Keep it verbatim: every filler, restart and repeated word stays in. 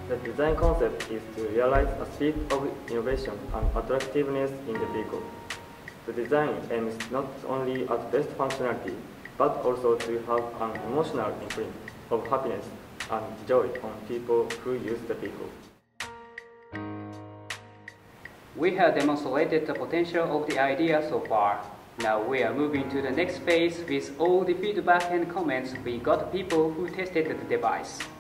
The design concept is to realize a speed of innovation and attractiveness in the vehicle. The design aims not only at best functionality, but also to have an emotional imprint of happiness and joy on people who use the vehicle. We have demonstrated the potential of the idea so far. Now we are moving to the next phase with all the feedback and comments we got people who tested the device.